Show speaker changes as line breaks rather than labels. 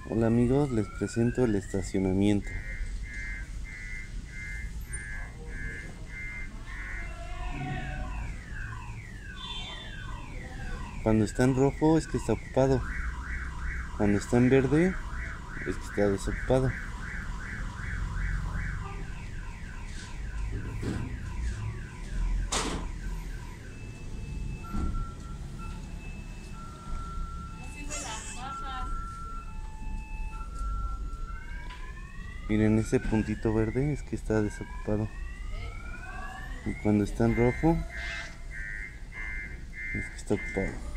Hola amigos, les presento el estacionamiento. Cuando está en rojo es que está ocupado. Cuando está en verde es que está desocupado. Miren, ese puntito verde es que está desocupado. Y cuando está en rojo es que está ocupado.